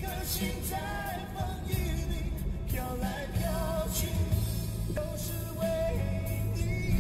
心在风雨里飘来飘去，都是为你。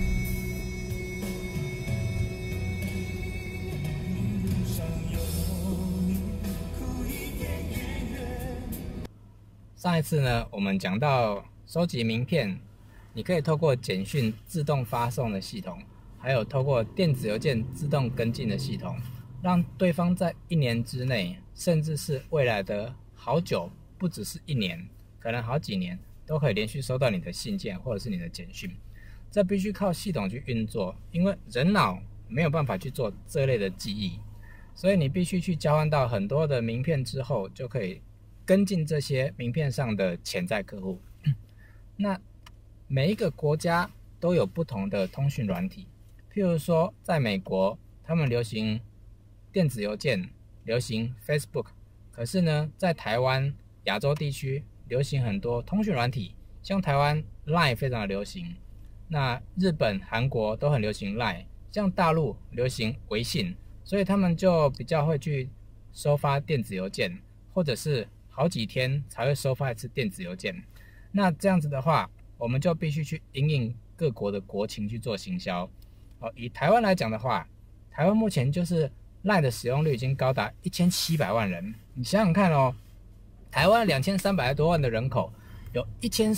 路上有你，苦一点也远。 上一次呢，我们讲到收集名片，你可以透过简讯自动发送的系统，还有透过电子邮件自动跟进的系统，让对方在1年之内，甚至是未来的好久，不只是1年，可能好几年，都可以连续收到你的信件或者是你的简讯。这必须靠系统去运作，因为人脑没有办法去做这类的记忆，所以你必须去交换到很多的名片之后，就可以跟进这些名片上的潜在客户。那每一个国家都有不同的通讯软体，譬如说在美国，他们流行电子邮件，流行 Facebook， 可是呢，在台湾、亚洲地区流行很多通讯软体，像台湾 LINE 非常的流行，那日本、韩国都很流行 LINE， 像大陆流行微信，所以他们就比较会去收发电子邮件，或者是好几天才会收发一次电子邮件。那这样子的话，我们就必须去因应各国的国情去做行销。以台湾来讲的话，台湾目前就是 LINE 的使用率已经高达1700万人。你想想看哦，台湾2300多万的人口，有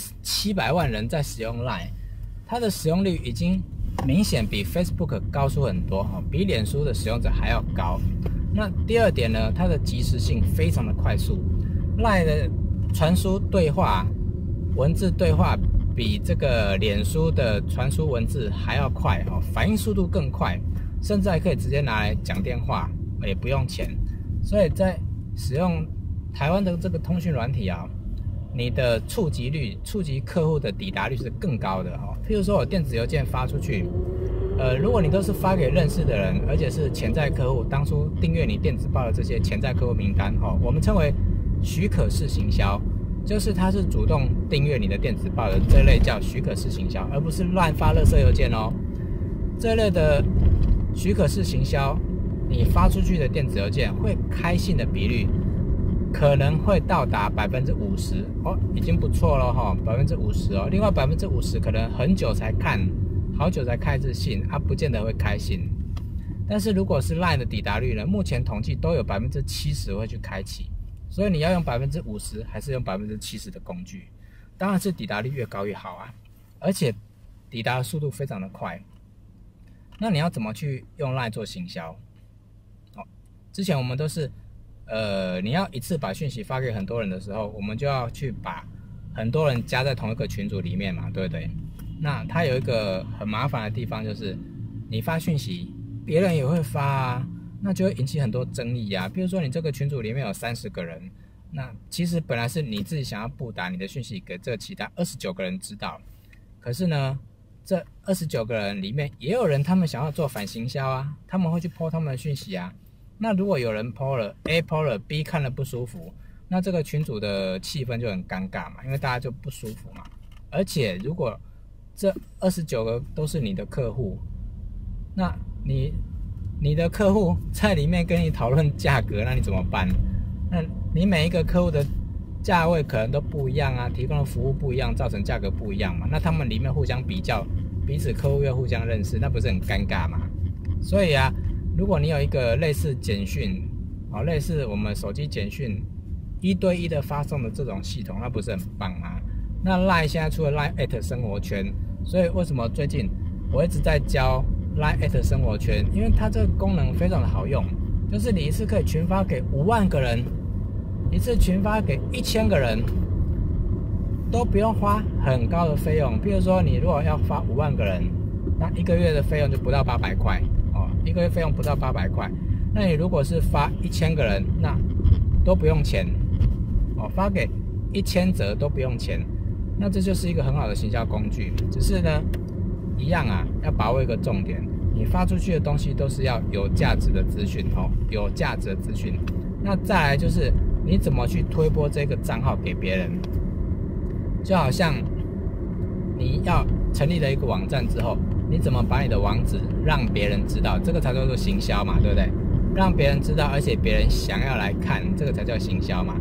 1700万人在使用 LINE， 它的使用率已经明显比 Facebook 高出很多，比脸书的使用者还要高。那第二点呢，它的即时性非常的快速， LINE 的传输对话、文字对话比这个脸书的传输文字还要快，反应速度更快，甚至还可以直接拿来讲电话，也不用钱。所以在使用台湾的这个通讯软体啊，你的触及率、触及客户的抵达率是更高的。譬如说我电子邮件发出去，如果你都是发给认识的人，而且是潜在客户，当初订阅你电子报的这些潜在客户名单，我们称为许可式行销，就是他是主动订阅你的电子报的，这类叫许可式行销，而不是乱发垃圾邮件哦。这类的许可式行销，你发出去的电子邮件会开信的比率可能会到达50%哦，已经不错了哈，50%哦。另外50%可能很久才看，好久才开一次信，不见得会开信。但是如果是 LINE 的抵达率呢，目前统计都有70%会去开启。所以你要用50%还是用70%的工具，当然是抵达率越高越好啊，而且抵达的速度非常的快。那你要怎么去用 LINE 做行销？之前我们都是你要一次把讯息发给很多人的时候，我们就要去把很多人加在同一个群组里面嘛，对不对？那它有一个很麻烦的地方，就是你发讯息，别人也会发啊，那就会引起很多争议啊。比如说你这个群组里面有30个人，那其实本来是你自己想要布达你的讯息给这其他29个人知道，可是呢，这29个人里面也有人他们想要做反行销啊，他们会去 po 他们的讯息啊。那如果有人 po 了 A po 了 B 看了不舒服，那这个群组的气氛就很尴尬嘛，因为大家就不舒服嘛。而且如果这29个都是你的客户，那你的客户在里面跟你讨论价格，那你怎么办？那你每一个客户的价位可能都不一样啊，提供的服务不一样，造成价格不一样嘛。那他们里面互相比较，彼此客户又互相认识，那不是很尴尬吗？所以啊，如果你有一个类似简讯，类似我们手机简讯1对1的发送的这种系统，那不是很棒吗？那 LINE 现在出了 LINE@ 生活圈，所以为什么最近我一直在教 LINE@ 生活圈？因为它这个功能非常的好用，就是你一次可以群发给5万个人，一次群发给1000个人，都不用花很高的费用。譬如说你如果要发5万个人，那1个月的费用就不到800块，1个月费用不到800块。那你如果是发1000个人，那都不用钱发给1000则都不用钱。那这就是一个很好的行销工具，只是呢一样啊，要把握一个重点，你发出去的东西都是要有价值的资讯有价值的资讯。那再来就是你怎么去推播这个账号给别人，就好像你要成立了一个网站之后，你怎么把你的网址让别人知道，这个才叫做行销嘛，对不对？让别人知道，而且别人想要来看，这个才叫行销嘛。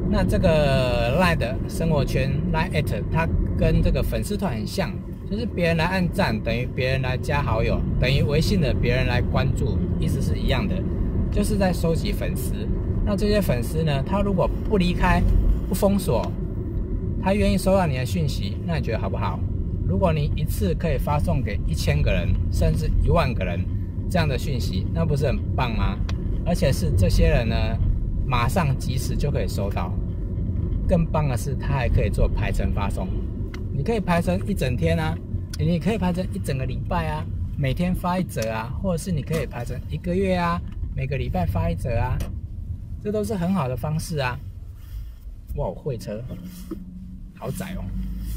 那这个 LINE 的生活圈 LINE@， 它跟这个粉丝团很像，就是别人来按赞等于别人来加好友，等于微信的别人来关注，意思是一样的，就是在收集粉丝。那这些粉丝呢，他如果不离开、不封锁，他愿意收到你的讯息，那你觉得好不好？如果你一次可以发送给1000个人，甚至1万个人这样的讯息，那不是很棒吗？而且是这些人呢，马上即时就可以收到。更棒的是，他还可以做排程发送。你可以排成一整天啊，你可以排成一整个礼拜啊，每天发1则啊，或者是你可以排成1个月啊，每个礼拜发1则啊，这都是很好的方式啊。哇，会车，好窄哦。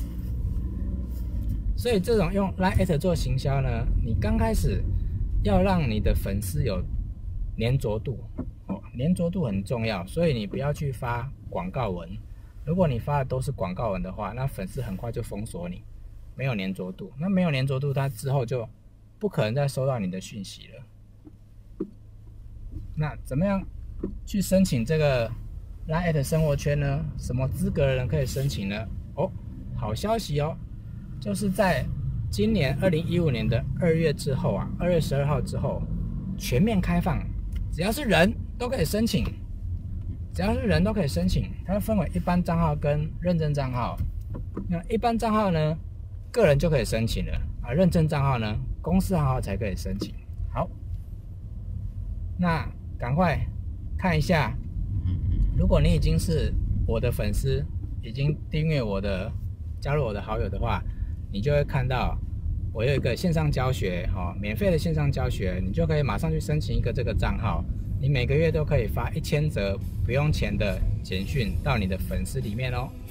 所以这种用 LINE@ 做行销呢，你刚开始要让你的粉丝有粘着度哦，粘着度很重要，所以你不要去发广告文。如果你发的都是广告文的话，那粉丝很快就封锁你，没有粘着度。那没有粘着度，他之后就不可能再收到你的讯息了。那怎么样去申请这个 LINE@ 生活圈呢？什么资格的人可以申请呢？哦，好消息哦，就是在今年2015年的2月之后啊，2月12号之后全面开放，只要是人都可以申请。只要是人都可以申请，它分为一般账号跟认证账号。那一般账号呢，个人就可以申请了啊。认证账号呢，公司行号才可以申请。好，那赶快看一下，如果你已经是我的粉丝，已经订阅我的、加入我的好友的话，你就会看到我有一个线上教学哦，免费的线上教学，你就可以马上去申请一个这个账号。你每个月都可以发1000则不用钱的简讯到你的粉丝里面哦。